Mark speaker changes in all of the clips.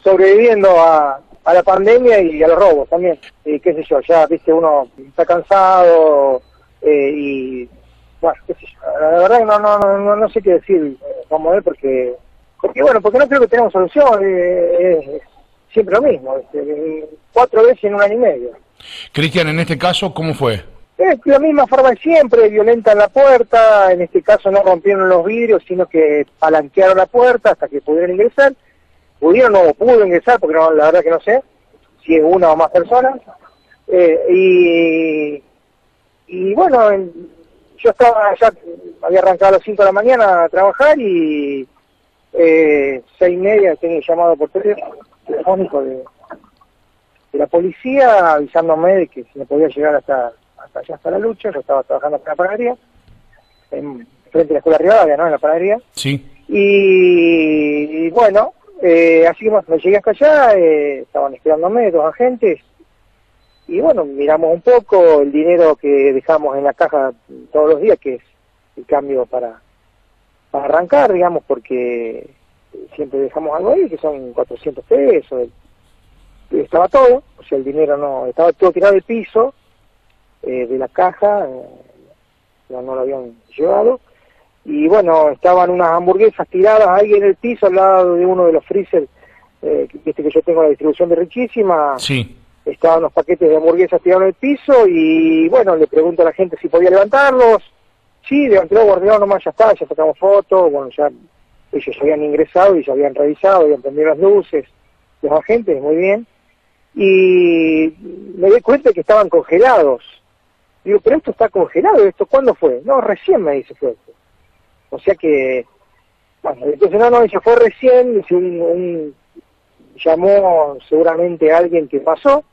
Speaker 1: sobreviviendo a la pandemia y a los robos también. Y qué sé yo, ya, viste, uno está cansado y, bueno, qué sé yo. La verdad que no sé qué decir como él, porque bueno, porque no creo que tengamos solución, es siempre lo mismo, 4 veces en un año y medio.
Speaker 2: Cristian, en este caso, ¿cómo fue?
Speaker 1: Es la misma forma de siempre, violenta en la puerta, en este caso no rompieron los vidrios, sino que palanquearon la puerta hasta que pudieron ingresar. Pudieron o pudo ingresar, porque no, la verdad que no sé si es una o más personas. Y bueno, yo ya había arrancado a las 5 de la mañana a trabajar y 6:30 tenía llamado por telefónico de la policía avisándome de que se me podía llegar hasta allá, hasta la lucha. Yo estaba trabajando en la panadería, frente a la escuela Rivadavia, ¿no? En la panadería.
Speaker 2: Sí.
Speaker 1: Y bueno, así que me llegué hasta allá, estaban esperándome 2 agentes, y bueno, miramos un poco el dinero que dejamos en la caja todos los días, que es el cambio para arrancar, digamos, porque siempre dejamos algo ahí, que son 400 pesos, estaba todo, o sea, el dinero no, estaba todo tirado del piso, de la caja, no lo habían llevado. Y bueno, estaban unas hamburguesas tiradas ahí en el piso al lado de uno de los freezer, que yo tengo la distribución de Riquísima.
Speaker 2: Sí.
Speaker 1: Estaban unos paquetes de hamburguesas tirados en el piso y bueno, le pregunto a la gente si podía levantarlos. Sí, levantó, guardián, nomás, ya está, ya sacamos fotos. Bueno, ya ellos ya habían ingresado y ya habían revisado, habían prendido las luces, los agentes, muy bien. Y me di cuenta que estaban congelados. Digo, pero esto está congelado, ¿esto cuándo fue? No, recién me dice fue esto. O sea que, bueno, entonces dice, fue recién, dice, llamó seguramente a alguien que pasó,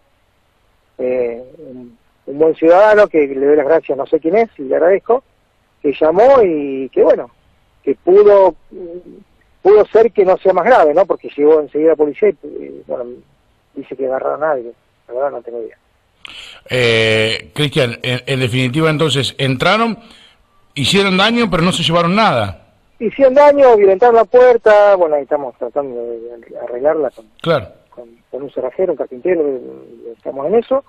Speaker 1: un buen ciudadano que le doy las gracias, no sé quién es, y le agradezco, que llamó y que bueno, que pudo ser que no sea más grave, ¿no? Porque llegó enseguida la policía y bueno, dice que agarraron a alguien, la verdad no tengo idea.
Speaker 2: Cristian, en definitiva entonces, entraron, hicieron daño, pero no se llevaron nada.
Speaker 1: Hicieron daño, violentaron la puerta, bueno, ahí estamos tratando de arreglarla con un cerrajero, un carpintero, estamos en eso,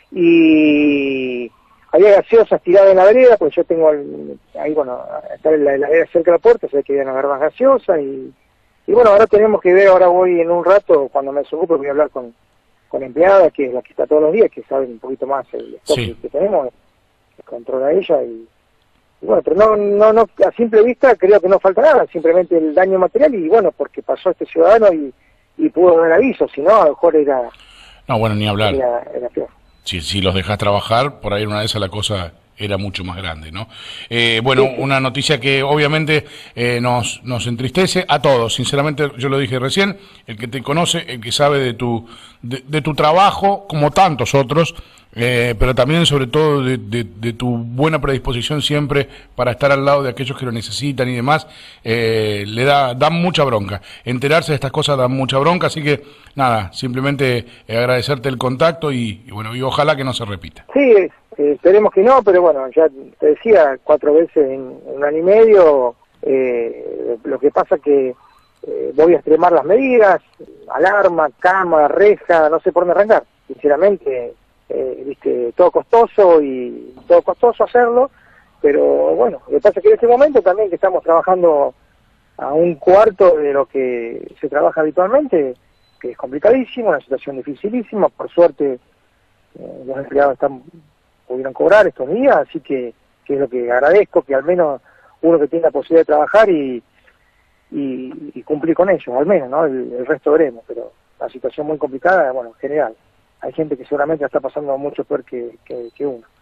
Speaker 1: y había gaseosas tiradas en la vereda, pues yo tengo ahí, bueno, está la vereda cerca de la puerta, se ve que iban a agarrar más gaseosas, y bueno, ahora tenemos que ver, ahora voy en un rato, cuando me desocupe, voy a hablar con la empleada, que es la que está todos los días, que sabe un poquito más el stock que tenemos, que controla ella, y bueno, pero no, a simple vista creo que no falta nada, simplemente el daño material, y bueno, porque pasó este ciudadano y pudo dar aviso, si no, a lo mejor era...
Speaker 2: No, bueno, ni hablar.
Speaker 1: Era peor.
Speaker 2: Si los dejas trabajar, por ahí una de esas la cosa era mucho más grande, ¿no? Bueno, sí. Una noticia que obviamente nos entristece a todos, sinceramente, yo lo dije recién, el que te conoce, el que sabe de tu trabajo, como tantos otros, pero también sobre todo de tu buena predisposición siempre para estar al lado de aquellos que lo necesitan y demás, le da mucha bronca. Enterarse de estas cosas da mucha bronca, así que nada, simplemente agradecerte el contacto y bueno, y ojalá que no se repita.
Speaker 1: Sí, esperemos que no, pero bueno, ya te decía, 4 veces en un año y medio, lo que pasa que voy a extremar las medidas, alarma, cama, reja, no sé por dónde arrancar, sinceramente, viste, todo costoso hacerlo, pero bueno, lo que pasa es que en este momento también que estamos trabajando a un cuarto de lo que se trabaja habitualmente, que es complicadísimo, una situación dificilísima, por suerte los empleados pudieron cobrar estos días, así que es lo que agradezco, que al menos uno que tenga la posibilidad de trabajar y cumplir con ellos, al menos, ¿no? El resto veremos, pero la situación muy complicada, bueno, en general. Hay gente que seguramente está pasando mucho peor que uno.